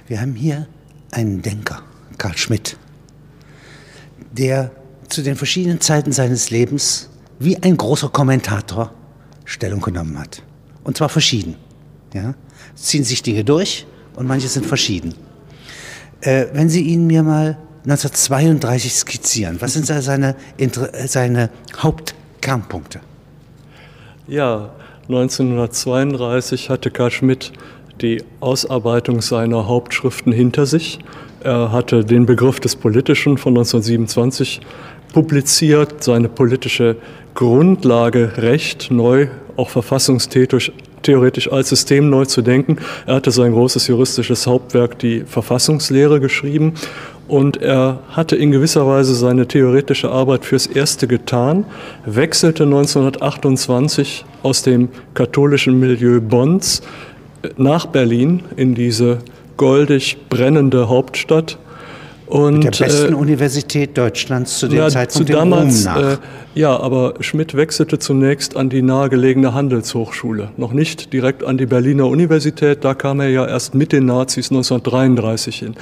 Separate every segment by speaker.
Speaker 1: Wir haben hier einen Denker, Carl Schmitt, der zu den verschiedenen Zeiten seines Lebens wie ein großer Kommentator Stellung genommen hat. Und zwar verschieden. Ja? Es ziehen sich Dinge durch und manche sind verschieden. Wenn Sie ihn mir mal 1932 skizzieren, was sind seine Hauptkernpunkte?
Speaker 2: Ja, 1932 hatte Carl Schmitt die Ausarbeitung seiner Hauptschriften hinter sich. Er hatte den Begriff des Politischen von 1927 publiziert, seine politische Grundlage Recht neu, auch verfassungstheoretisch als System neu zu denken. Er hatte sein großes juristisches Hauptwerk, die Verfassungslehre, geschrieben. Und er hatte in gewisser Weise seine theoretische Arbeit fürs Erste getan, wechselte 1928 aus dem katholischen Milieu Bonns nach Berlin in diese goldig brennende Hauptstadt. Und,
Speaker 1: mit der besten Universität Deutschlands zu dem Zeitpunkt
Speaker 2: damals,
Speaker 1: dem Ruhm nach.
Speaker 2: Ja, aber Schmitt wechselte zunächst an die nahegelegene Handelshochschule, noch nicht direkt an die Berliner Universität, da kam er ja erst mit den Nazis 1933 hin.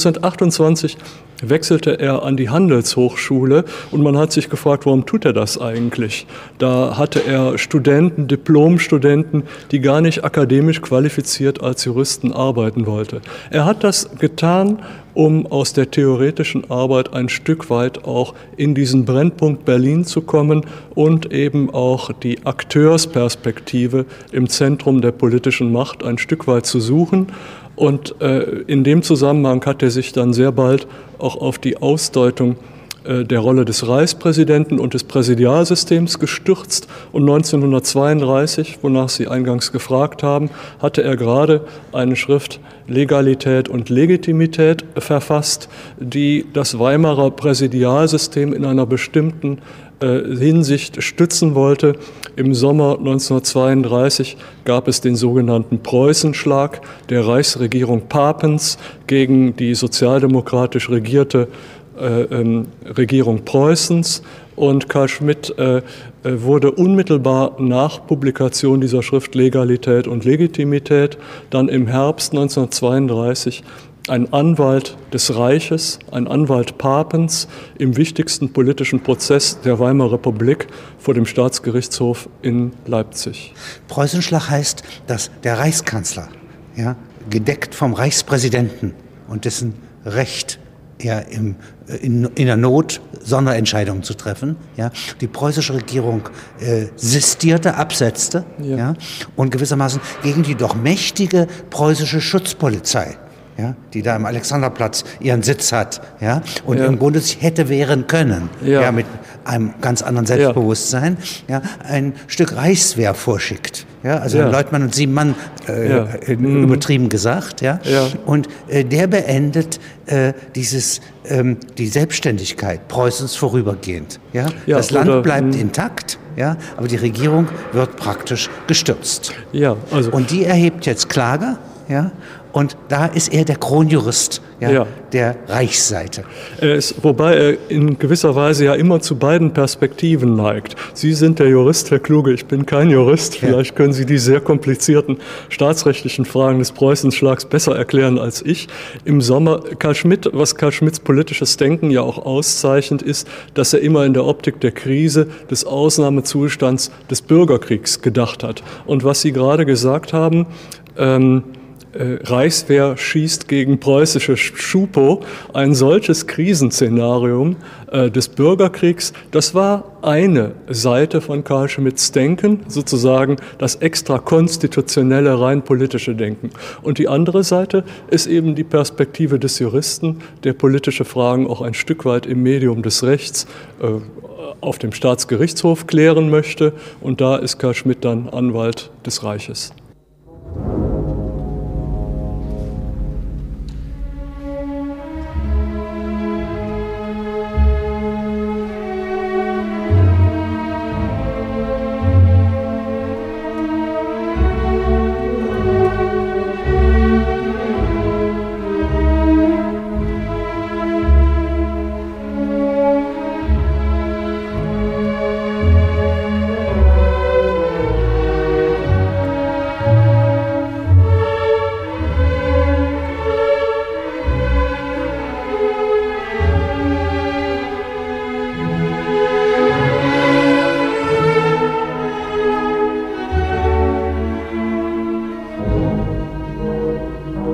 Speaker 2: 1928 wechselte er an die Handelshochschule und man hat sich gefragt, warum tut er das eigentlich? Da hatte er Studenten, Diplomstudenten, die gar nicht akademisch qualifiziert als Juristen arbeiten wollten. Er hat das getan, um aus der theoretischen Arbeit ein Stück weit auch in diesen Brennpunkt Berlin zu kommen und eben auch die Akteursperspektive im Zentrum der politischen Macht ein Stück weit zu suchen. Und in dem Zusammenhang hat er sich dann sehr bald auch auf die Ausdeutung der Rolle des Reichspräsidenten und des Präsidialsystems gestürzt. Und 1932, wonach Sie eingangs gefragt haben, hatte er gerade eine Schrift Legalität und Legitimität verfasst, die das Weimarer Präsidialsystem in einer bestimmten Hinsicht stützen wollte. Im Sommer 1932 gab es den sogenannten Preußenschlag der Reichsregierung Papens gegen die sozialdemokratisch regierte Regierung Preußens, und Carl Schmitt wurde unmittelbar nach Publikation dieser Schrift Legalität und Legitimität dann im Herbst 1932 ein Anwalt des Reiches, ein Anwalt Papens im wichtigsten politischen Prozess der Weimarer Republik vor dem Staatsgerichtshof in Leipzig.
Speaker 1: Preußenschlag heißt, dass der Reichskanzler, ja, gedeckt vom Reichspräsidenten und dessen Recht, ja, in der Not Sonderentscheidungen zu treffen, ja, die preußische Regierung sistierte, absetzte, ja, und gewissermaßen gegen die doch mächtige preußische Schutzpolizei, ja, die da am Alexanderplatz ihren Sitz hat, ja, und im Grunde sich hätte wehren können, ja, mit einem ganz anderen Selbstbewusstsein, ja, ein Stück Reichswehr vorschickt. Ja, also Leutmann und 7 Mann, übertrieben gesagt, ja. Und der beendet die Selbstständigkeit Preußens vorübergehend. Ja? Das Land bleibt intakt, ja, aber die Regierung wird praktisch gestürzt.
Speaker 2: Ja, also.
Speaker 1: Und die erhebt jetzt Klage, ja, und da ist er der Kronjurist, der Reichsseite.
Speaker 2: Wobei er in gewisser Weise ja immer zu beiden Perspektiven neigt. Sie sind der Jurist, Herr Kluge, ich bin kein Jurist. Vielleicht können Sie die sehr komplizierten staatsrechtlichen Fragen des Preußenschlags besser erklären als ich. Im Sommer, was Carl Schmitts politisches Denken ja auch auszeichnet, ist, dass er immer in der Optik der Krise, des Ausnahmezustands, des Bürgerkriegs gedacht hat. Und was Sie gerade gesagt haben, Reichswehr schießt gegen preußische Schupo, ein solches Krisenszenarium des Bürgerkriegs, das war eine Seite von Carl Schmitts Denken, sozusagen das extrakonstitutionelle, rein politische Denken. Und die andere Seite ist eben die Perspektive des Juristen, der politische Fragen auch ein Stück weit im Medium des Rechts auf dem Staatsgerichtshof klären möchte. Und da ist Carl Schmitt dann Anwalt des Reiches.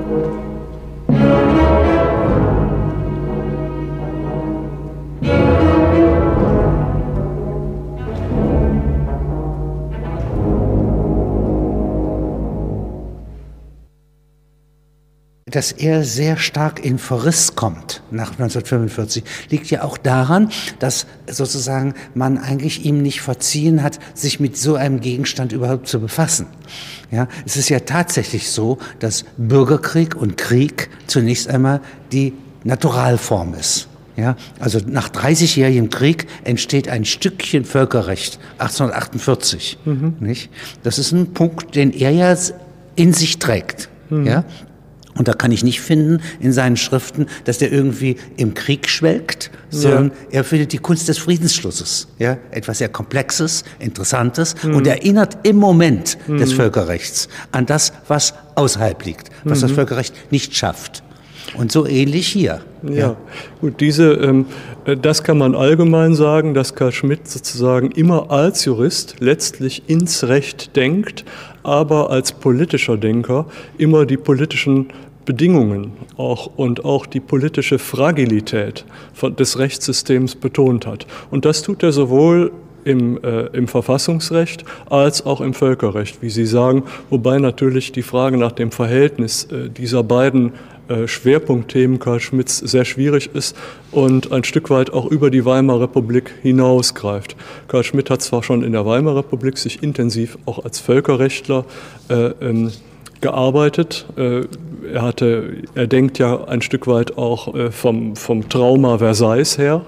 Speaker 1: Dass er sehr stark in Verriss kommt nach 1945, liegt ja auch daran, dass sozusagen man eigentlich ihm nicht verziehen hat, sich mit so einem Gegenstand überhaupt zu befassen. Ja, es ist ja tatsächlich so, dass Bürgerkrieg und Krieg zunächst einmal die Naturalform ist. Ja, also nach 30-jährigem Krieg entsteht ein Stückchen Völkerrecht, 1848. Nicht? Das ist ein Punkt, den er ja in sich trägt. Ja? Und da kann ich nicht finden in seinen Schriften, dass der irgendwie im Krieg schwelgt, sondern er findet die Kunst des Friedensschlusses. Ja? Etwas sehr Komplexes, Interessantes und erinnert im Moment des Völkerrechts an das, was außerhalb liegt, was das Völkerrecht nicht schafft. Und so ähnlich hier.
Speaker 2: Ja, gut, das kann man allgemein sagen, dass Carl Schmitt sozusagen immer als Jurist letztlich ins Recht denkt, aber als politischer Denker immer die politischen Bedingungen und auch die politische Fragilität des Rechtssystems betont hat. Und das tut er sowohl im Verfassungsrecht als auch im Völkerrecht, wie Sie sagen, wobei natürlich die Frage nach dem Verhältnis dieser beiden Schwerpunktthemen Carl Schmitts sehr schwierig ist und ein Stück weit auch über die Weimarer Republik hinausgreift. Carl Schmitt hat zwar schon in der Weimarer Republik sich intensiv auch als Völkerrechtler gearbeitet. Er denkt ja ein Stück weit auch vom Trauma Versailles her.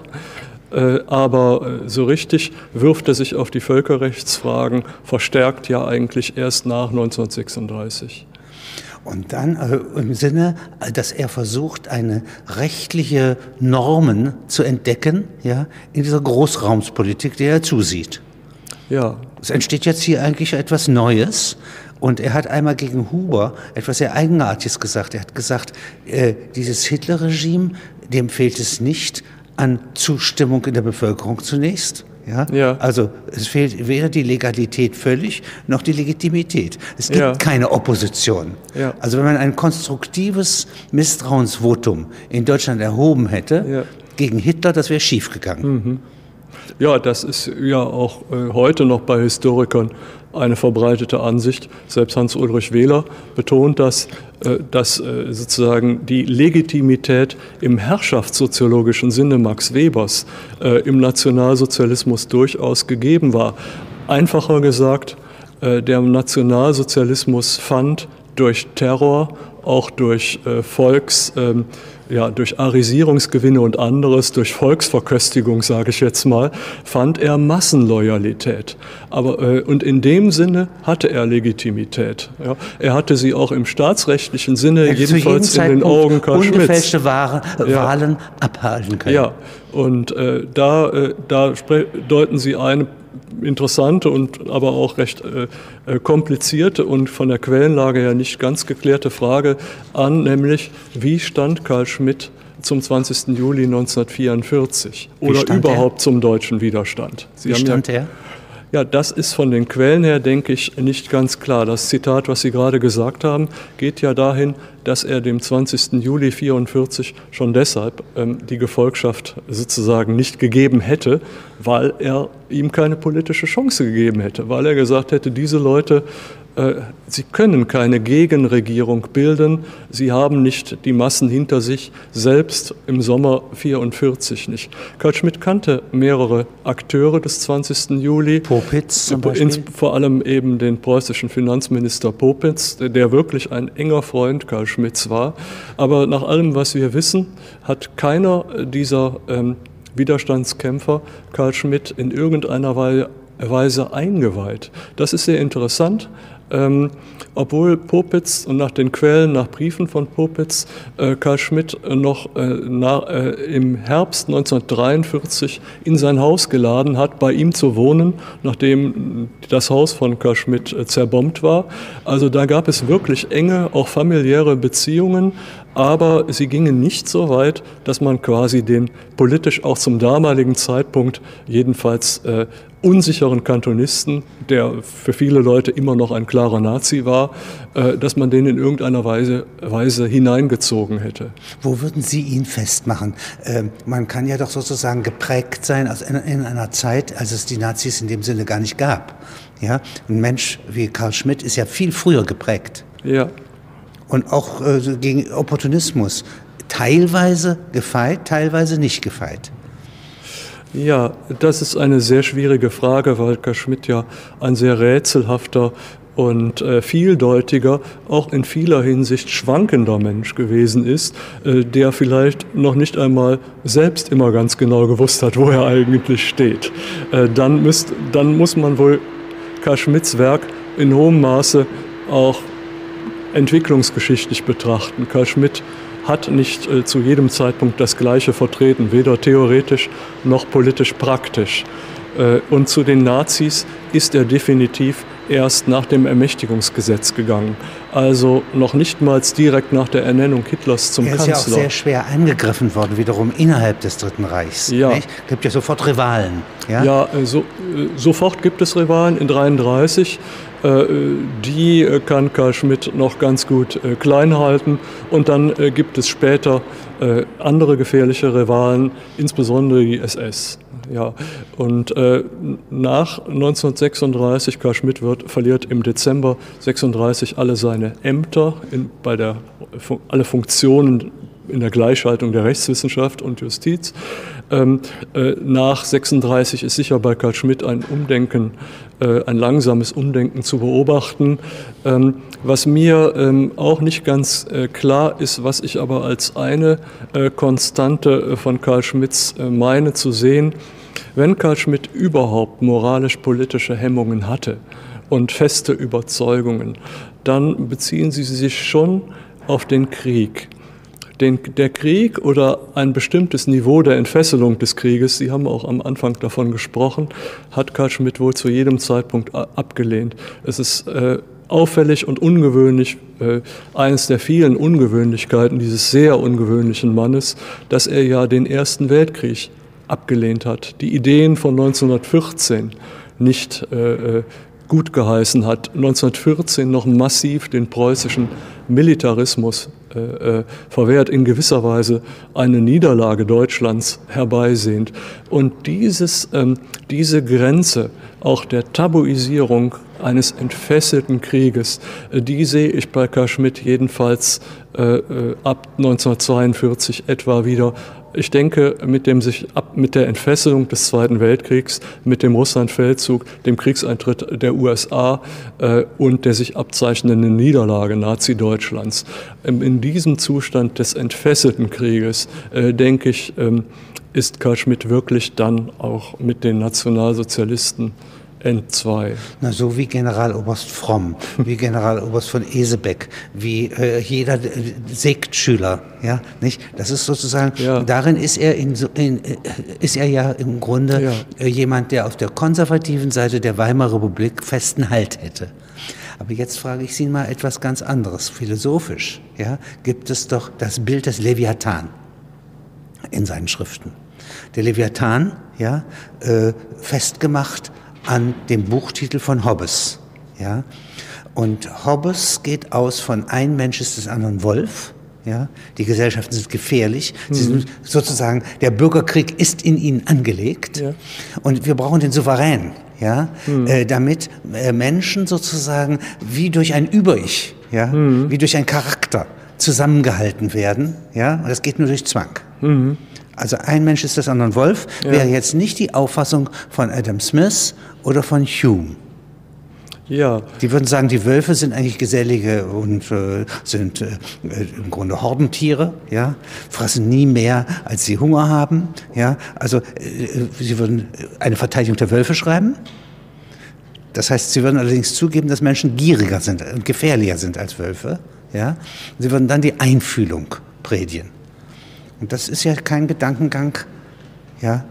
Speaker 2: Aber so richtig wirft er sich auf die Völkerrechtsfragen verstärkt ja eigentlich erst nach 1936.
Speaker 1: Und dann im Sinne, dass er versucht, eine rechtliche Normen zu entdecken, ja, in dieser Großraumspolitik, der er zusieht.
Speaker 2: Ja.
Speaker 1: Es entsteht jetzt hier eigentlich etwas Neues. Und er hat einmal gegen Huber etwas sehr Eigenartiges gesagt. Er hat gesagt, dieses Hitlerregime, dem fehlt es nicht an Zustimmung in der Bevölkerung zunächst. Ja? Also es fehlt weder die Legalität völlig, noch die Legitimität. Es gibt keine Opposition. Ja. Also wenn man ein konstruktives Misstrauensvotum in Deutschland erhoben hätte gegen Hitler, das wäre schiefgegangen.
Speaker 2: Ja, das ist ja auch heute noch bei Historikern eine verbreitete Ansicht. Selbst Hans-Ulrich Wehler betont, dass sozusagen die Legitimität im herrschaftssoziologischen Sinne Max Webers im Nationalsozialismus durchaus gegeben war. Einfacher gesagt, der Nationalsozialismus fand durch Terror, auch durch durch Arisierungsgewinne und anderes, durch Volksverköstigung, sage ich jetzt mal, fand er Massenloyalität. Und in dem Sinne hatte er Legitimität. Ja. Er hatte sie auch im staatsrechtlichen Sinne, jedenfalls in den Augen Carl Schmitts.
Speaker 1: Ungefälschte Wahlen abhalten können.
Speaker 2: Ja, und da deuten Sie eine interessante und aber auch recht komplizierte und von der Quellenlage her nicht ganz geklärte Frage an, nämlich wie stand Carl Schmitt zum 20. Juli 1944 oder überhaupt zum deutschen Widerstand?
Speaker 1: Wie stand er?
Speaker 2: Ja, das ist von den Quellen her, denke ich, nicht ganz klar. Das Zitat, was Sie gerade gesagt haben, geht ja dahin, dass er dem 20. Juli 1944 schon deshalb die Gefolgschaft sozusagen nicht gegeben hätte, weil er ihm keine politische Chance gegeben hätte, weil er gesagt hätte, diese Leute, sie können keine Gegenregierung bilden, sie haben nicht die Massen hinter sich, selbst im Sommer 1944 nicht. Carl Schmitt kannte mehrere Akteure des 20. Juli.
Speaker 1: Popitz zum Beispiel?
Speaker 2: Vor allem eben den preußischen Finanzminister Popitz, der wirklich ein enger Freund Carl Schmitts war. Aber nach allem, was wir wissen, hat keiner dieser Widerstandskämpfer Carl Schmitt in irgendeiner Weise eingeweiht. Das ist sehr interessant. Obwohl Popitz und nach den Quellen, nach Briefen von Popitz, Carl Schmitt noch im Herbst 1943 in sein Haus geladen hat, bei ihm zu wohnen, nachdem das Haus von Carl Schmitt zerbombt war. Also da gab es wirklich enge, auch familiäre Beziehungen, aber sie gingen nicht so weit, dass man quasi den politisch auch zum damaligen Zeitpunkt jedenfalls unsicheren Kantonisten, der für viele Leute immer noch ein klarer Nazi war, dass man den in irgendeiner Weise hineingezogen hätte.
Speaker 1: Wo würden Sie ihn festmachen? Man kann ja doch sozusagen geprägt sein in einer Zeit, als es die Nazis in dem Sinne gar nicht gab. Ja? Ein Mensch wie Carl Schmitt ist ja viel früher geprägt.
Speaker 2: Ja.
Speaker 1: Und auch gegen Opportunismus. Teilweise gefeit, teilweise nicht gefeit.
Speaker 2: Ja, das ist eine sehr schwierige Frage, weil Carl Schmitt ja ein sehr rätselhafter und vieldeutiger, auch in vieler Hinsicht schwankender Mensch gewesen ist, der vielleicht noch nicht einmal selbst immer ganz genau gewusst hat, wo er eigentlich steht. Dann muss man wohl Carl Schmitts Werk in hohem Maße auch entwicklungsgeschichtlich betrachten. Carl Schmitt hat nicht zu jedem Zeitpunkt das Gleiche vertreten, weder theoretisch noch politisch praktisch. Und zu den Nazis ist er definitiv erst nach dem Ermächtigungsgesetz gegangen. Also noch nicht mal direkt nach der Ernennung Hitlers zum Kanzler.
Speaker 1: Er ist ja auch sehr schwer angegriffen worden, wiederum innerhalb des Dritten Reichs.
Speaker 2: Ja.
Speaker 1: Es gibt ja sofort Rivalen. Ja,
Speaker 2: ja sofort gibt es Rivalen in 1933. Die kann Carl Schmitt noch ganz gut klein halten. Und dann gibt es später andere gefährliche Rivalen, insbesondere die SS. Ja. Und nach 1936, Carl Schmitt verliert im Dezember 1936 alle seine Ämter, alle Funktionen in der Gleichschaltung der Rechtswissenschaft und Justiz. Nach 1936 ist sicher bei Carl Schmitt ein langsames Umdenken zu beobachten. Was mir auch nicht ganz klar ist, was ich aber als eine Konstante von Carl Schmitts meine zu sehen, wenn Carl Schmitt überhaupt moralisch-politische Hemmungen hatte und feste Überzeugungen, dann beziehen sie sich schon auf den Krieg. Der Krieg oder ein bestimmtes Niveau der Entfesselung des Krieges, Sie haben auch am Anfang davon gesprochen, hat Carl Schmitt wohl zu jedem Zeitpunkt abgelehnt. Es ist auffällig und ungewöhnlich, eines der vielen Ungewöhnlichkeiten dieses sehr ungewöhnlichen Mannes, dass er ja den Ersten Weltkrieg abgelehnt hat, die Ideen von 1914 nicht gut geheißen hat, 1914 noch massiv den preußischen Militarismus verwehrt, in gewisser Weise eine Niederlage Deutschlands herbeisehnt. Und diese Grenze auch der Tabuisierung eines entfesselten Krieges, die sehe ich bei Carl Schmitt jedenfalls ab 1942 etwa wieder. Ich denke, mit der Entfesselung des Zweiten Weltkriegs, mit dem Russlandfeldzug, dem Kriegseintritt der USA und der sich abzeichnenden Niederlage Nazi-Deutschlands, in diesem Zustand des entfesselten Krieges, denke ich, ist Carl Schmitt wirklich dann auch mit den Nationalsozialisten entzwei.
Speaker 1: Na, so wie Generaloberst Fromm, wie Generaloberst von Esebeck, wie jeder Sektschüler, ja, nicht? Das ist sozusagen, ja. Darin ist er ja im Grunde jemand, der auf der konservativen Seite der Weimarer Republik festen Halt hätte. Aber jetzt frage ich Sie mal etwas ganz anderes. Philosophisch, ja, gibt es doch das Bild des Leviathan in seinen Schriften. Der Leviathan, ja, festgemacht an dem Buchtitel von Hobbes. Ja? Und Hobbes geht aus von ein Mensch ist des anderen Wolf. Ja? Die Gesellschaften sind gefährlich. Sie sind sozusagen, der Bürgerkrieg ist in ihnen angelegt. Ja. Und wir brauchen den Souverän, ja? Damit Menschen sozusagen wie durch ein Über-Ich, ja? Wie durch einen Charakter zusammengehalten werden. Ja? Und das geht nur durch Zwang. Also ein Mensch ist des anderen Wolf, wäre jetzt nicht die Auffassung von Adam Smith oder von Hume.
Speaker 2: Ja.
Speaker 1: Die würden sagen, die Wölfe sind eigentlich gesellige und sind im Grunde Hordentiere, ja, fressen nie mehr, als sie Hunger haben. Ja. Also sie würden eine Verteidigung der Wölfe schreiben. Das heißt, sie würden allerdings zugeben, dass Menschen gieriger sind und gefährlicher sind als Wölfe. Ja. Sie würden dann die Einfühlung predigen. Und das ist ja kein Gedankengang, ja,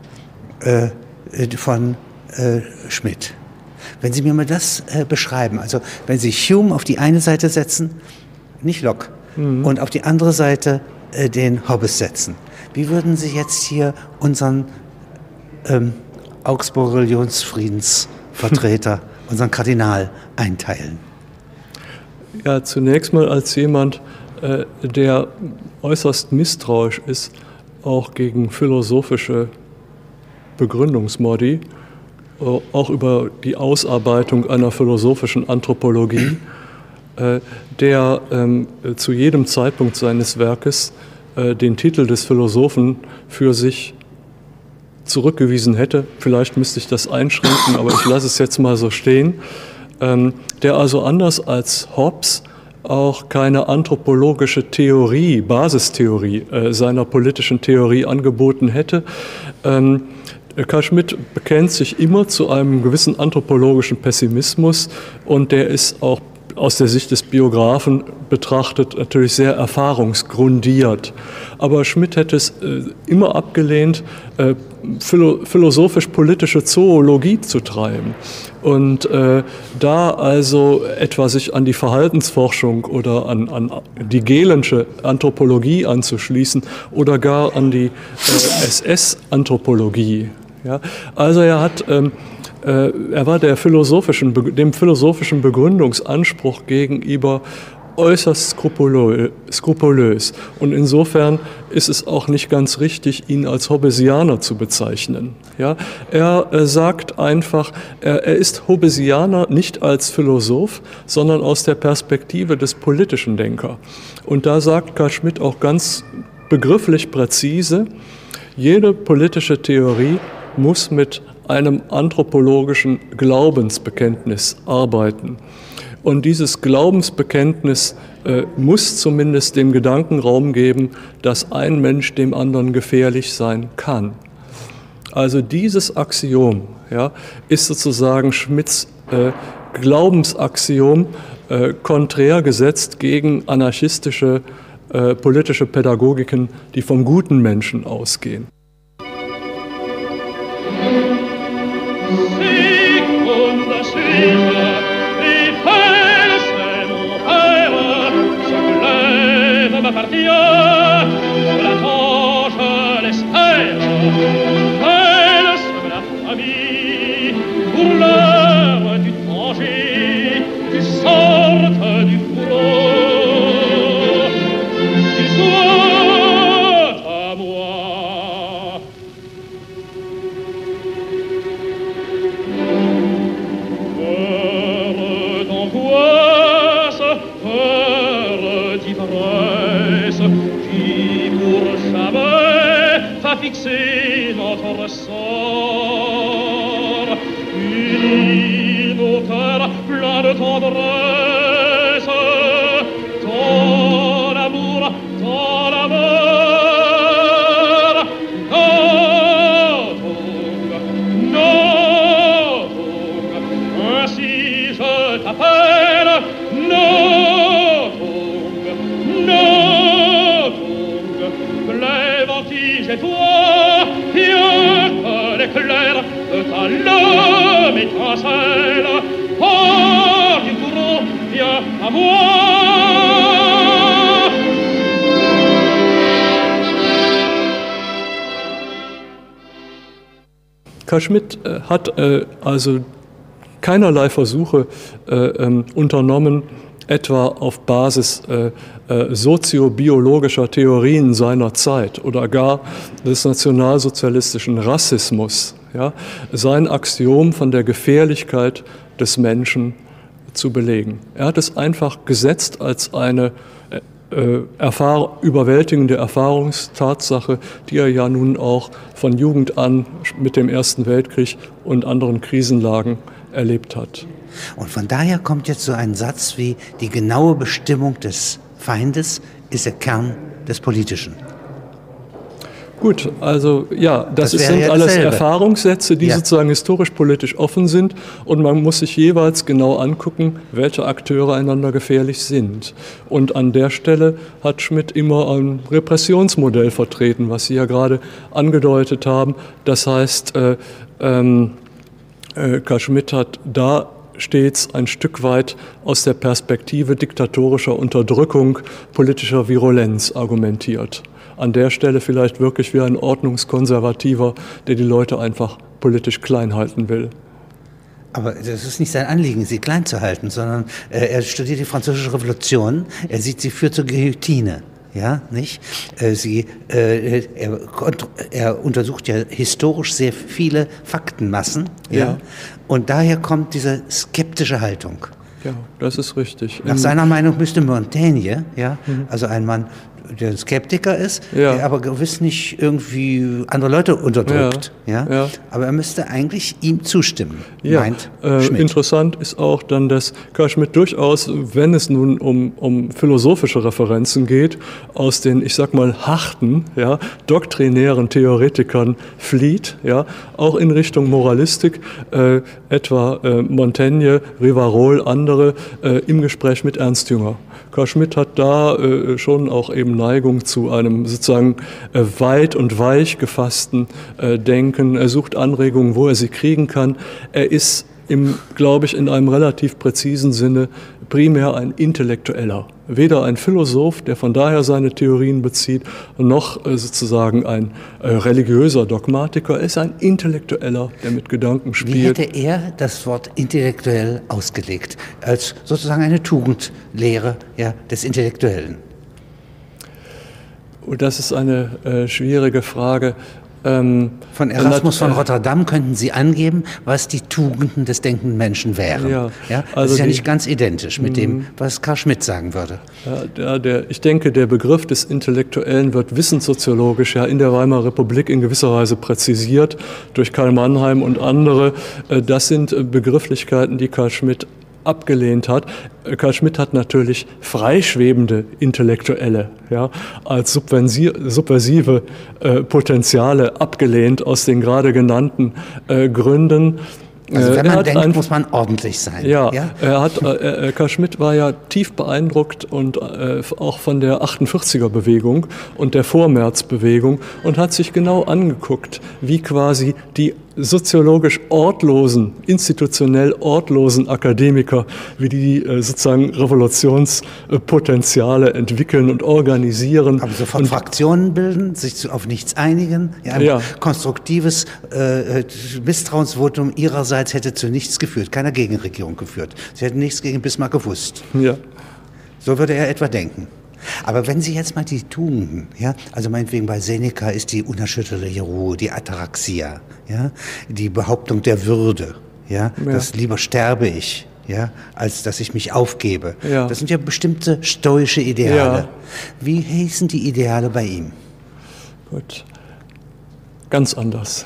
Speaker 1: von Schmitt. Wenn Sie mir mal das beschreiben, also wenn Sie Hume auf die eine Seite setzen, nicht Locke, und auf die andere Seite den Hobbes setzen, wie würden Sie jetzt hier unseren Augsburger Religionsfriedensvertreter, unseren Kardinal, einteilen?
Speaker 2: Ja, zunächst mal als jemand, der äußerst misstrauisch ist, auch gegen philosophische Begründungsmodi, auch über die Ausarbeitung einer philosophischen Anthropologie, der zu jedem Zeitpunkt seines Werkes den Titel des Philosophen für sich zurückgewiesen hätte. Vielleicht müsste ich das einschränken, aber ich lasse es jetzt mal so stehen. Der also anders als Hobbes auch keine anthropologische Theorie, Basistheorie seiner politischen Theorie angeboten hätte. Carl Schmitt bekennt sich immer zu einem gewissen anthropologischen Pessimismus und der ist auch aus der Sicht des Biografen betrachtet natürlich sehr erfahrungsgrundiert. Aber Schmitt hätte es immer abgelehnt, philosophisch-politische Zoologie zu treiben. Und da also etwa sich an die Verhaltensforschung oder an die Gelensche Anthropologie anzuschließen oder gar an die SS-Anthropologie. Ja? Also er war dem philosophischen Begründungsanspruch gegenüber äußerst skrupulös. Und insofern ist es auch nicht ganz richtig, ihn als Hobbesianer zu bezeichnen. Ja, er sagt einfach, er ist Hobbesianer nicht als Philosoph, sondern aus der Perspektive des politischen Denkers. Und da sagt Carl Schmitt auch ganz begrifflich präzise, jede politische Theorie muss mit einem anthropologischen Glaubensbekenntnis arbeiten. Und dieses Glaubensbekenntnis muss zumindest dem Gedanken Raum geben, dass ein Mensch dem anderen gefährlich sein kann. Also dieses Axiom, ja, ist sozusagen Schmitts Glaubensaxiom, konträr gesetzt gegen anarchistische politische Pädagogiken, die vom guten Menschen ausgehen.
Speaker 3: Fixer notre sort, unis nos cœurs pleins de tendresse, ton amour, ainsi je t'appelle, les ventiges et toi, bien que l'éclair de ta lame étincelle, pars du courant, viens à moi.
Speaker 2: Carl Schmitt hat also keinerlei Versuche unternommen, etwa auf Basis soziobiologischer Theorien seiner Zeit oder gar des nationalsozialistischen Rassismus, ja, sein Axiom von der Gefährlichkeit des Menschen zu belegen. Er hat es einfach gesetzt als eine überwältigende Erfahrungstatsache, die er ja nun auch von Jugend an mit dem Ersten Weltkrieg und anderen Krisenlagen erlebt hat.
Speaker 1: Und von daher kommt jetzt so ein Satz wie, die genaue Bestimmung des Feindes ist der Kern des Politischen.
Speaker 2: Gut, also ja, das sind
Speaker 1: ja
Speaker 2: alles
Speaker 1: dasselbe.
Speaker 2: Erfahrungssätze, die sozusagen historisch-politisch offen sind und man muss sich jeweils genau angucken, welche Akteure einander gefährlich sind. Und an der Stelle hat Schmitt immer ein Repressionsmodell vertreten, was Sie ja gerade angedeutet haben. Das heißt, Carl Schmitt hat da stets ein Stück weit aus der Perspektive diktatorischer Unterdrückung, politischer Virulenz argumentiert. an der Stelle vielleicht wirklich wie ein Ordnungskonservativer, der die Leute einfach politisch klein halten will.
Speaker 1: Aber das ist nicht sein Anliegen, sie klein zu halten, sondern er studiert die Französische Revolution, er sieht, sie führt zur Guillotine. Ja, nicht? Er untersucht ja historisch sehr viele Faktenmassen, ja? Und daher kommt diese skeptische Haltung.
Speaker 2: Ja, das ist richtig.
Speaker 1: Nach seiner Meinung müsste Montaigne, ja, also ein Mann, der ein Skeptiker ist, der aber gewiss nicht irgendwie andere Leute unterdrückt. Ja. Aber er müsste eigentlich ihm zustimmen, meint Schmitt.
Speaker 2: Interessant ist auch dann, dass Carl Schmitt durchaus, wenn es nun um philosophische Referenzen geht, aus den, ich sag mal, harten, doktrinären Theoretikern flieht, auch in Richtung Moralistik, etwa Montaigne, Rivarol, andere, im Gespräch mit Ernst Jünger. Carl Schmitt hat da schon auch eben Neigung zu einem sozusagen weit und weich gefassten Denken. Er sucht Anregungen, wo er sie kriegen kann. Er ist, glaube ich, in einem relativ präzisen Sinne primär ein Intellektueller. Weder ein Philosoph, der von daher seine Theorien bezieht, noch sozusagen ein religiöser Dogmatiker. Er ist ein Intellektueller, der mit Gedanken spielt.
Speaker 1: Wie hätte er das Wort intellektuell ausgelegt? Als sozusagen eine Tugendlehre des Intellektuellen?
Speaker 2: Das ist eine schwierige Frage.
Speaker 1: Von Erasmus von Rotterdam könnten Sie angeben, was die Tugenden des denkenden Menschen wären. Das ist ja nicht ganz identisch mit dem, was Carl Schmitt sagen würde.
Speaker 2: Ich denke, der Begriff des Intellektuellen wird wissenssoziologisch in der Weimarer Republik in gewisser Weise präzisiert durch Karl Mannheim und andere. Das sind Begrifflichkeiten, die Carl Schmitt abgelehnt hat. Carl Schmitt hat natürlich freischwebende Intellektuelle als subversive Potenziale abgelehnt aus den gerade genannten Gründen.
Speaker 1: Also wenn man denkt, muss man ordentlich sein.
Speaker 2: Carl Schmitt war ja tief beeindruckt und auch von der 48er-Bewegung und der Vormärzbewegung und hat sich genau angeguckt, wie quasi die soziologisch ortlosen, institutionell ortlosen Akademiker, wie die sozusagen Revolutionspotenziale entwickeln und organisieren.
Speaker 1: Aber sofort Fraktionen bilden, sich auf nichts einigen. Ein konstruktives Misstrauensvotum ihrerseits hätte zu nichts geführt, keiner Gegenregierung geführt. Sie hätten nichts gegen Bismarck gewusst. So würde er etwa denken. Aber wenn Sie jetzt mal die Tugenden, also meinetwegen bei Seneca ist die unerschütterliche Ruhe, die Ataraxia, die Behauptung der Würde, dass lieber sterbe ich, als dass ich mich aufgebe. Das sind ja bestimmte stoische Ideale. Wie hießen die Ideale bei ihm?
Speaker 2: Gut, ganz anders.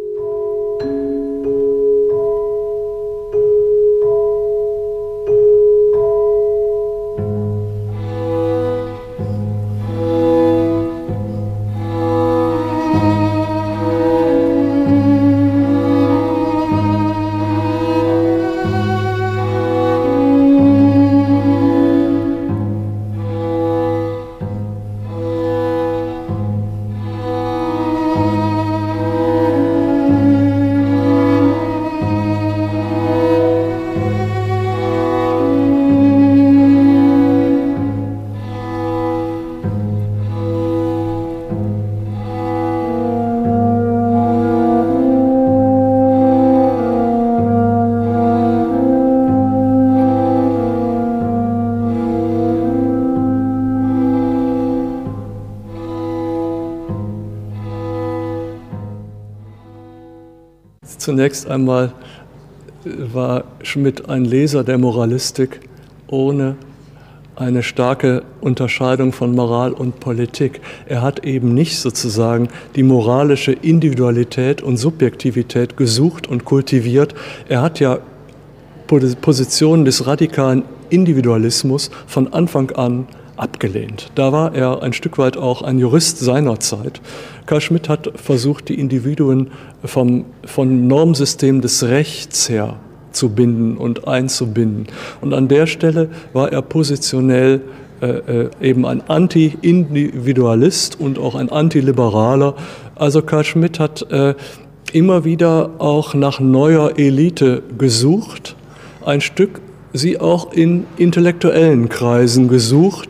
Speaker 2: Zunächst einmal war Schmitt ein Leser der Moralistik ohne eine starke Unterscheidung von Moral und Politik. Er hat eben nicht sozusagen die moralische Individualität und Subjektivität gesucht und kultiviert. Er hat ja Positionen des radikalen Individualismus von Anfang an abgelehnt. Da war er ein Stück weit auch ein Jurist seiner Zeit. Carl Schmitt hat versucht, die Individuen vom Normsystem des Rechts her zu binden und einzubinden. Und an der Stelle war er positionell eben ein Anti-Individualist und auch ein Antiliberaler. Also Carl Schmitt hat immer wieder auch nach neuer Elite gesucht, ein Stück sie auch in intellektuellen Kreisen gesucht,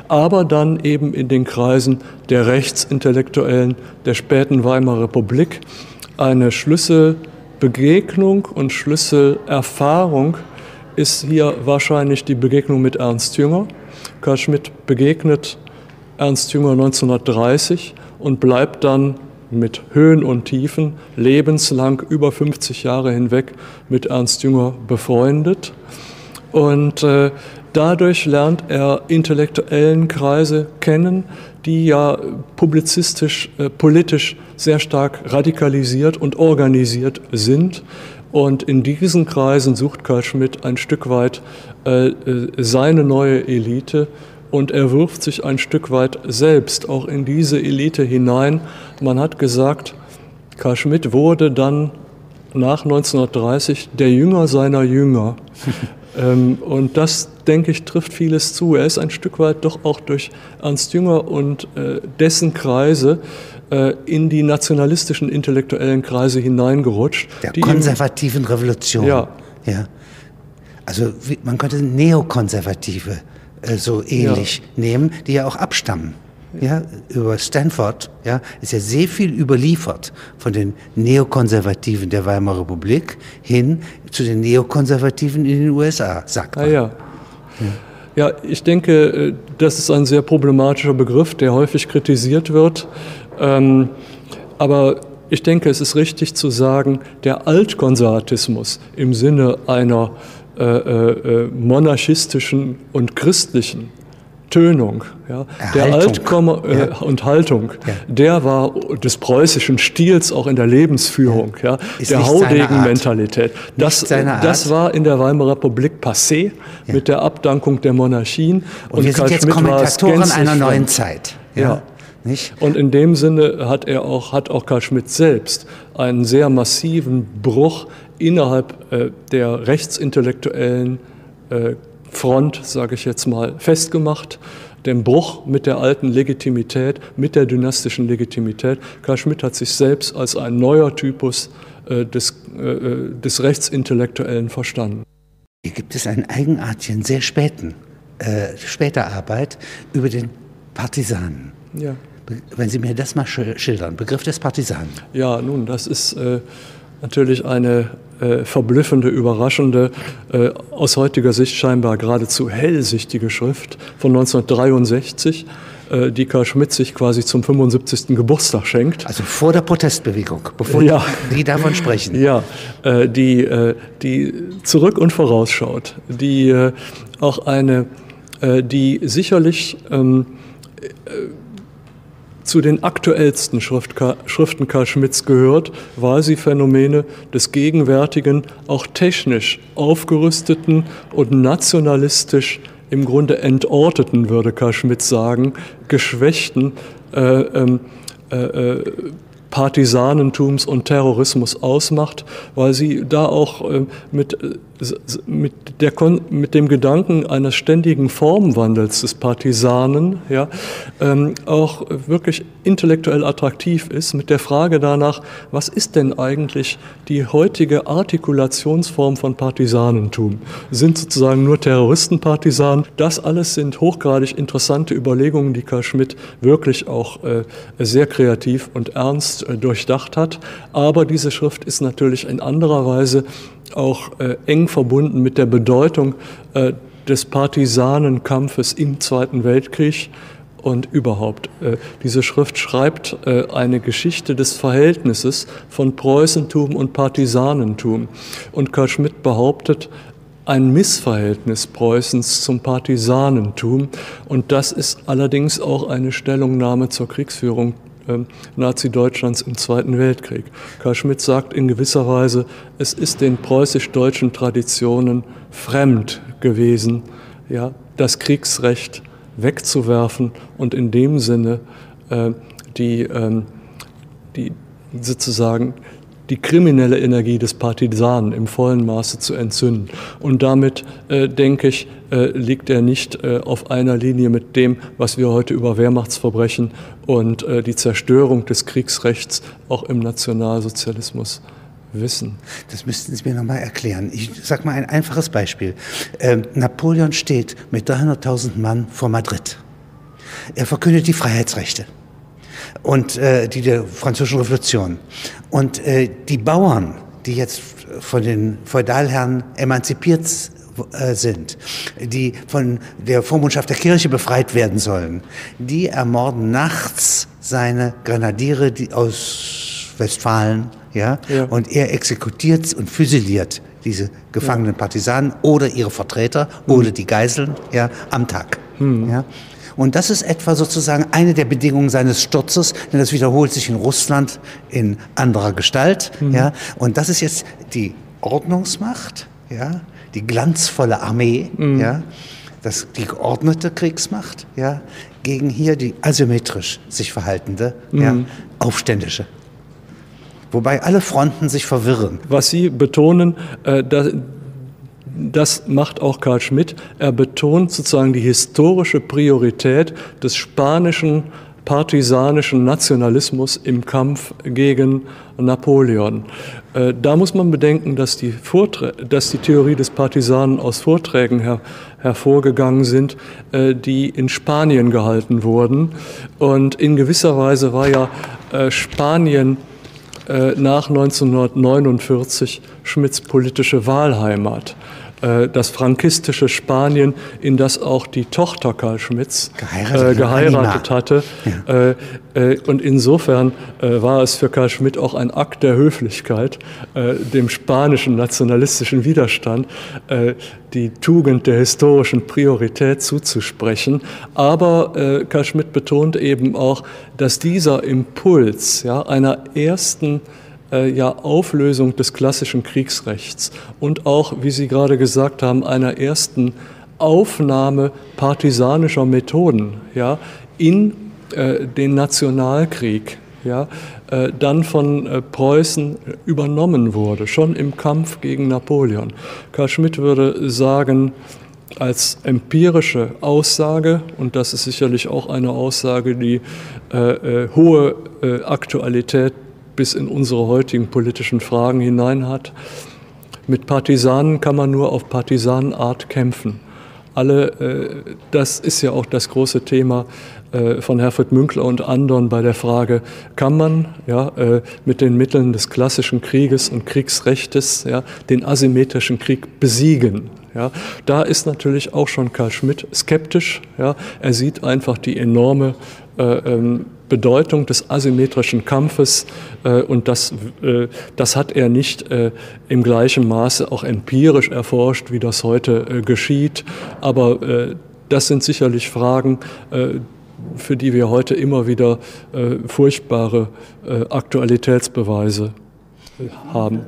Speaker 2: aber dann eben in den Kreisen der Rechtsintellektuellen der späten Weimarer Republik eine Schlüsselbegegnung und Schlüsselerfahrung ist hier wahrscheinlich die Begegnung mit Ernst Jünger. Carl Schmitt begegnet Ernst Jünger 1930 und bleibt dann mit Höhen und Tiefen lebenslang über 50 Jahre hinweg mit Ernst Jünger befreundet. Und dadurch lernt er intellektuellen Kreise kennen, die ja publizistisch, politisch sehr stark radikalisiert und organisiert sind. Und in diesen Kreisen sucht Carl Schmitt ein Stück weit seine neue Elite und er wirft sich ein Stück weit selbst auch in diese Elite hinein. Man hat gesagt, Carl Schmitt wurde dann nach 1930 der Jünger seiner Jünger. Und das, denke ich, trifft vieles zu. Er ist ein Stück weit doch auch durch Ernst Jünger und dessen Kreise in die nationalistischen intellektuellen Kreise hineingerutscht.
Speaker 1: Der konservativen Revolution.
Speaker 2: Ja.
Speaker 1: Ja. Also man könnte Neokonservative so ähnlich nehmen, die ja auch abstammen. Ja, über Stanford ist ja sehr viel überliefert von den Neokonservativen der Weimarer Republik hin zu den Neokonservativen in den USA, sagt man.
Speaker 2: Ja, ich denke, das ist ein sehr problematischer Begriff, der häufig kritisiert wird. Aber ich denke, es ist richtig zu sagen, der Altkonservatismus im Sinne einer monarchistischen und christlichen Tönung, der und Haltung, der war des preußischen Stils auch in der Lebensführung, der Haudegen-Mentalität. Das war in der Weimarer Republik passé mit der Abdankung der Monarchien.
Speaker 1: Und wir sind jetzt Kommentatoren einer neuen Zeit.
Speaker 2: Ja.
Speaker 1: Nicht?
Speaker 2: Und in dem Sinne hat auch Carl Schmitt selbst einen sehr massiven Bruch innerhalb der rechtsintellektuellen Front, sage ich jetzt mal, festgemacht. Den Bruch mit der alten Legitimität, mit der dynastischen Legitimität. Carl Schmitt hat sich selbst als ein neuer Typus des Rechtsintellektuellen verstanden.
Speaker 1: Hier gibt es einen eigenartigen, sehr später Arbeit über den Partisanen.
Speaker 2: Ja.
Speaker 1: Wenn Sie mir das mal schildern, Begriff des Partisanen.
Speaker 2: Ja, nun, das ist natürlich eine verblüffende, überraschende, aus heutiger Sicht scheinbar geradezu hellsichtige Schrift von 1963, die Carl Schmitt sich quasi zum 75. Geburtstag schenkt.
Speaker 1: Also vor der Protestbewegung, bevor die davon sprechen.
Speaker 2: Ja, die zurück und vorausschaut, die auch die sicherlich zu den aktuellsten Schriften Carl Schmitts gehört, weil sie Phänomene des gegenwärtigen, auch technisch aufgerüsteten und nationalistisch im Grunde entorteten, würde Carl Schmitt sagen, geschwächten Partisanentums und Terrorismus ausmacht, weil sie da auch mit dem Gedanken eines ständigen Formwandels des Partisanen auch wirklich intellektuell attraktiv ist, mit der Frage danach, was ist denn eigentlich die heutige Artikulationsform von Partisanentum? Sind sozusagen nur Terroristen Partisanen? Das alles sind hochgradig interessante Überlegungen, die Carl Schmitt wirklich auch sehr kreativ und ernst durchdacht hat. Aber diese Schrift ist natürlich in anderer Weise auch eng verbunden mit der Bedeutung des Partisanenkampfes im Zweiten Weltkrieg und überhaupt. Diese Schrift schreibt eine Geschichte des Verhältnisses von Preußentum und Partisanentum. Und Carl Schmitt behauptet, ein Missverhältnis Preußens zum Partisanentum. Und das ist allerdings auch eine Stellungnahme zur Kriegsführung Nazi-Deutschlands im Zweiten Weltkrieg. Carl Schmitt sagt in gewisser Weise, es ist den preußisch-deutschen Traditionen fremd gewesen, das Kriegsrecht wegzuwerfen und in dem Sinne sozusagen die kriminelle Energie des Partisanen im vollen Maße zu entzünden. Und damit, denke ich, liegt er nicht auf einer Linie mit dem, was wir heute über Wehrmachtsverbrechen und die Zerstörung des Kriegsrechts auch im Nationalsozialismus wissen.
Speaker 1: Das müssten Sie mir noch mal erklären. Ich sage mal ein einfaches Beispiel. Napoleon steht mit 300.000 Mann vor Madrid. Er verkündet die Freiheitsrechte und die der Französischen Revolution. Und die Bauern, die jetzt von den Feudalherren emanzipiert sind, die von der Vormundschaft der Kirche befreit werden sollen, die ermorden nachts seine Grenadiere aus Westfalen, ja? Und er exekutiert und füsiliert diese gefangenen Partisanen oder ihre Vertreter oder die Geiseln, ja, am Tag. Ja? Und das ist etwa sozusagen eine der Bedingungen seines Sturzes, denn das wiederholt sich in Russland in anderer Gestalt. Ja? Und das ist jetzt die Ordnungsmacht, ja? Die glanzvolle Armee, ja? Die geordnete Kriegsmacht, ja? Gegen hier die asymmetrisch sich verhaltende ja? Aufständische. Wobei alle Fronten sich verwirren.
Speaker 2: Was Sie betonen, das macht auch Carl Schmitt. Er betont sozusagen die historische Priorität des spanischen partisanischen Nationalismus im Kampf gegen Napoleon. Da muss man bedenken, dass die Theorie des Partisanen aus Vorträgen hervorgegangen sind, die in Spanien gehalten wurden. Und in gewisser Weise war ja Spanien nach 1949 Schmidts politische Wahlheimat. Das frankistische Spanien, in das auch die Tochter Carl Schmitts geheiratet hatte. Ja. Und insofern war es für Carl Schmitt auch ein Akt der Höflichkeit, dem spanischen nationalistischen Widerstand die Tugend der historischen Priorität zuzusprechen. Aber Carl Schmitt betont eben auch, dass dieser Impuls einer ersten Auflösung des klassischen Kriegsrechts und auch, wie Sie gerade gesagt haben, einer ersten Aufnahme partisanischer Methoden in den Nationalkrieg dann von Preußen übernommen wurde, schon im Kampf gegen Napoleon. Carl Schmitt würde sagen, als empirische Aussage, und das ist sicherlich auch eine Aussage, die hohe Aktualität bis in unsere heutigen politischen Fragen hinein hat. Mit Partisanen kann man nur auf Partisanenart kämpfen. Das ist ja auch das große Thema von Herfried Münkler und anderen bei der Frage, kann man mit den Mitteln des klassischen Krieges und Kriegsrechtes den asymmetrischen Krieg besiegen? Da ist natürlich auch schon Carl Schmitt skeptisch. Er sieht einfach die enorme Bedeutung des asymmetrischen Kampfes und das hat er nicht im gleichen Maße auch empirisch erforscht, wie das heute geschieht. Aber das sind sicherlich Fragen, für die wir heute immer wieder furchtbare Aktualitätsbeweise haben.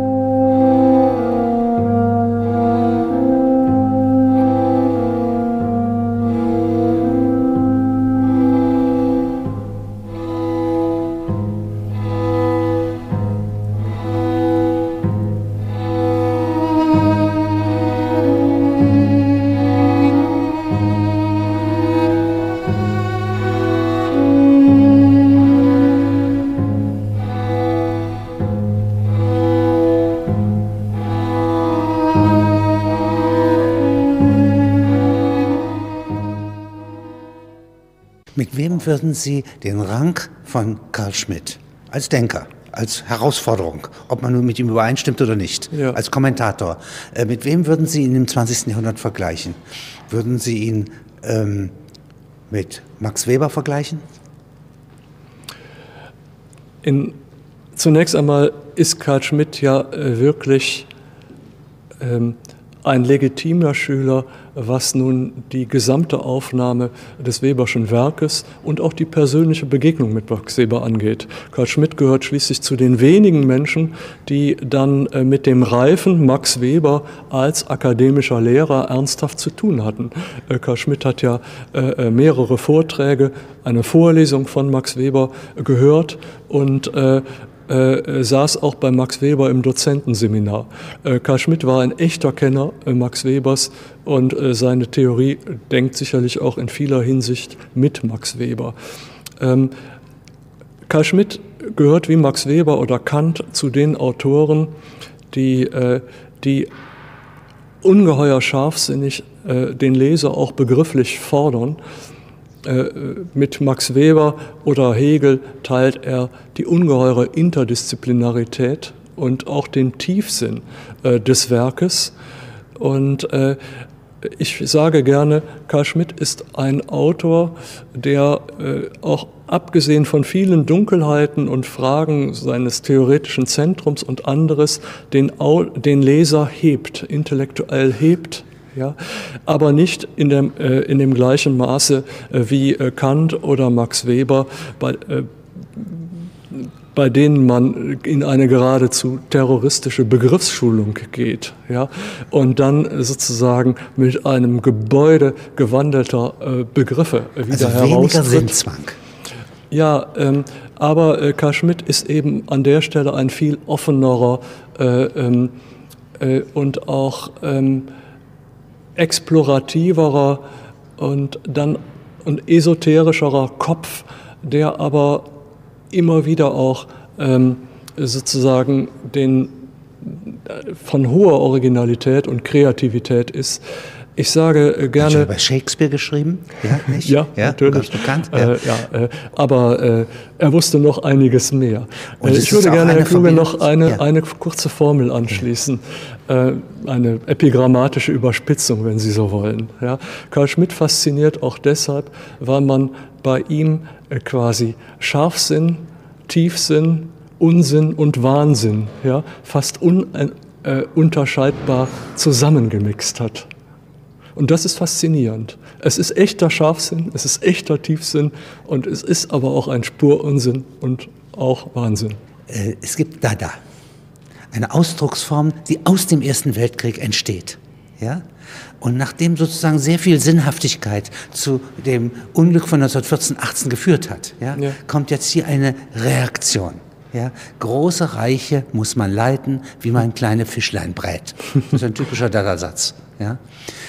Speaker 1: Mit wem würden Sie den Rang von Carl Schmitt als Denker, als Herausforderung, ob man nun mit ihm übereinstimmt oder nicht, als Kommentator, mit wem würden Sie ihn im 20. Jahrhundert vergleichen? Würden Sie ihn mit Max Weber vergleichen?
Speaker 2: Zunächst einmal ist Carl Schmitt ja wirklich ein legitimer Schüler, was nun die gesamte Aufnahme des Weberschen Werkes und auch die persönliche Begegnung mit Max Weber angeht. Carl Schmitt gehört schließlich zu den wenigen Menschen, die dann mit dem reifen Max Weber als akademischer Lehrer ernsthaft zu tun hatten. Carl Schmitt hat ja mehrere Vorträge, eine Vorlesung von Max Weber gehört und saß auch bei Max Weber im Dozentenseminar. Carl Schmitt war ein echter Kenner Max Webers und seine Theorie denkt sicherlich auch in vieler Hinsicht mit Max Weber. Carl Schmitt gehört wie Max Weber oder Kant zu den Autoren, die ungeheuer scharfsinnig den Leser auch begrifflich fordern, mit Max Weber oder Hegel teilt er die ungeheure Interdisziplinarität und auch den Tiefsinn des Werkes. Und ich sage gerne, Carl Schmitt ist ein Autor, der auch abgesehen von vielen Dunkelheiten und Fragen seines theoretischen Zentrums und anderes den Leser hebt, intellektuell hebt. Ja, aber nicht in dem gleichen Maße wie Kant oder Max Weber, bei denen man in eine geradezu terroristische Begriffsschulung geht, ja, und dann sozusagen mit einem Gebäude gewandelter Begriffe wieder
Speaker 1: also weniger
Speaker 2: heraustritt.
Speaker 1: Sinnzwang.
Speaker 2: Ja, aber Carl Schmitt ist eben an der Stelle ein viel offenerer und auch explorativerer und esoterischerer Kopf, der aber immer wieder auch sozusagen von hoher Originalität und Kreativität ist. Ich sage gerne...
Speaker 1: Hat er bei Shakespeare geschrieben? Ja, nicht?
Speaker 2: Ja, natürlich.
Speaker 1: Bekannt.
Speaker 2: Aber er wusste noch einiges mehr. Ich würde gerne, Herr Kluge, noch eine kurze Formel anschließen. Eine epigrammatische Überspitzung, wenn Sie so wollen. Ja. Carl Schmitt fasziniert auch deshalb, weil man bei ihm quasi Scharfsinn, Tiefsinn, Unsinn und Wahnsinn fast ununterscheidbar zusammengemixt hat. Und das ist faszinierend. Es ist echter Scharfsinn, es ist echter Tiefsinn und es ist aber auch ein Spurunsinn und auch Wahnsinn.
Speaker 1: Es gibt Dada, eine Ausdrucksform, die aus dem Ersten Weltkrieg entsteht. Ja? Und nachdem sozusagen sehr viel Sinnhaftigkeit zu dem Unglück von 1914-18 geführt hat, kommt jetzt hier eine Reaktion. Ja? Große Reiche muss man leiten, wie man kleine Fischlein brät. Das ist ein typischer Dada-Satz. Ja?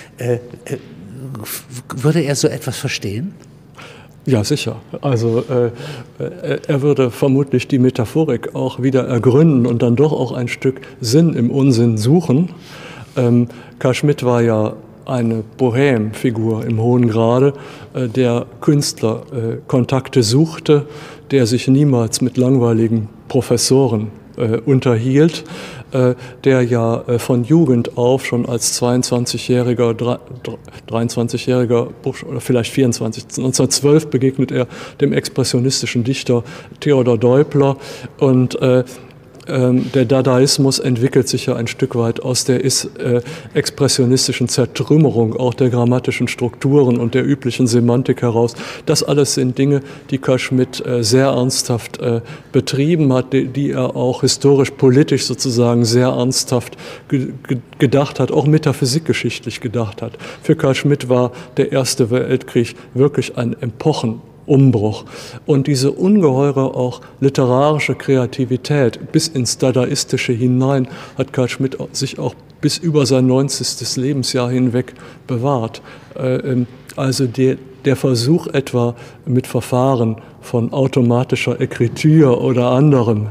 Speaker 1: Würde er so etwas verstehen?
Speaker 2: Ja, sicher. Also er würde vermutlich die Metaphorik auch wieder ergründen und dann doch auch ein Stück Sinn im Unsinn suchen. Carl Schmitt war ja eine Bohème-Figur im hohen Grade, der Künstlerkontakte suchte, der sich niemals mit langweiligen Professoren unterhielt, der ja von Jugend auf schon als 23-jähriger, 23-jähriger oder vielleicht 24, 1912 begegnet er dem expressionistischen Dichter Theodor Deubler und der Dadaismus entwickelt sich ja ein Stück weit aus der expressionistischen Zertrümmerung auch der grammatischen Strukturen und der üblichen Semantik heraus. Das alles sind Dinge, die Carl Schmitt sehr ernsthaft betrieben hat, die er auch historisch-politisch sozusagen sehr ernsthaft gedacht hat, auch metaphysikgeschichtlich gedacht hat. Für Carl Schmitt war der Erste Weltkrieg wirklich ein Umbruch. Und diese ungeheure auch literarische Kreativität bis ins Dadaistische hinein hat Carl Schmitt sich auch bis über sein 90. Lebensjahr hinweg bewahrt. Also der Versuch etwa mit Verfahren von automatischer Écriture oder anderem,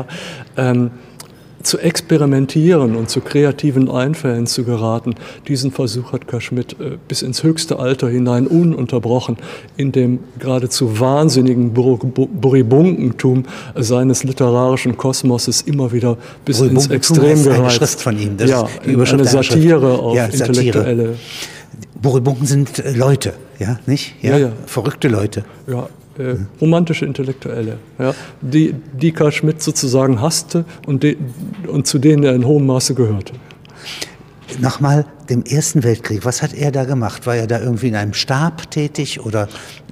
Speaker 2: zu experimentieren und zu kreativen Einfällen zu geraten, diesen Versuch hat Carl Schmitt bis ins höchste Alter hinein ununterbrochen in dem geradezu wahnsinnigen Buribundentum seines literarischen Kosmoses immer wieder bis ins Extrem gereizt.
Speaker 1: Eine Schrift von ihm, das
Speaker 2: ist eine Satire auf Intellektuelle.
Speaker 1: Buribunken sind Leute, nicht? Ja. Verrückte Leute.
Speaker 2: Ja. Romantische Intellektuelle, die Carl Schmitt sozusagen hasste und zu denen er in hohem Maße gehörte.
Speaker 1: Nochmal dem Ersten Weltkrieg, was hat er da gemacht? War er da irgendwie in einem Stab tätig? Oder,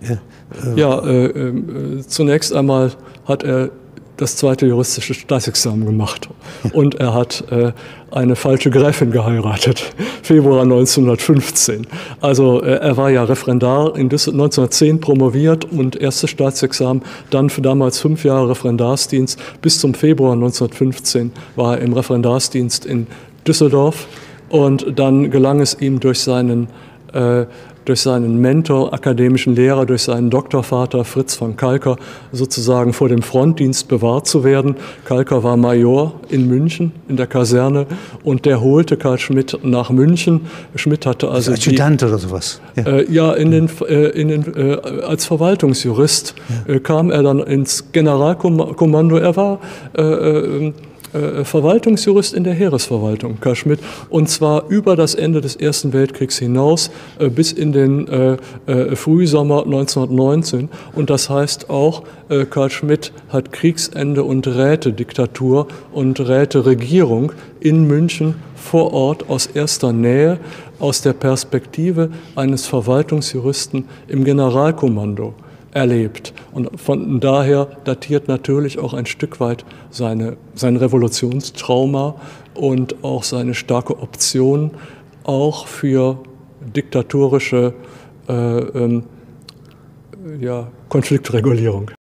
Speaker 2: zunächst einmal hat er das zweite juristische Staatsexamen gemacht und er hat eine falsche Gräfin geheiratet, Februar 1915. Also er war ja Referendar, 1910 promoviert und erstes Staatsexamen, dann für damals 5 Jahre Referendarsdienst. Bis zum Februar 1915 war er im Referendarsdienst in Düsseldorf und dann gelang es ihm durch seinen durch seinen Mentor, akademischen Lehrer, durch seinen Doktorvater Fritz von Kalcker sozusagen vor dem Frontdienst bewahrt zu werden. Kalcker war Major in München in der Kaserne und der holte Carl Schmitt nach München. Schmitt hatte also
Speaker 1: Adjutant oder sowas.
Speaker 2: Ja, als Verwaltungsjurist kam er dann ins Generalkommando. Er war Verwaltungsjurist in der Heeresverwaltung, Carl Schmitt, und zwar über das Ende des Ersten Weltkriegs hinaus bis in den Frühsommer 1919. Und das heißt auch, Carl Schmitt hat Kriegsende und Rätediktatur und Räteregierung in München vor Ort aus erster Nähe, aus der Perspektive eines Verwaltungsjuristen im Generalkommando erlebt. Und von daher datiert natürlich auch ein Stück weit sein Revolutionstrauma und auch seine starke Option auch für diktatorische Konfliktregulierung.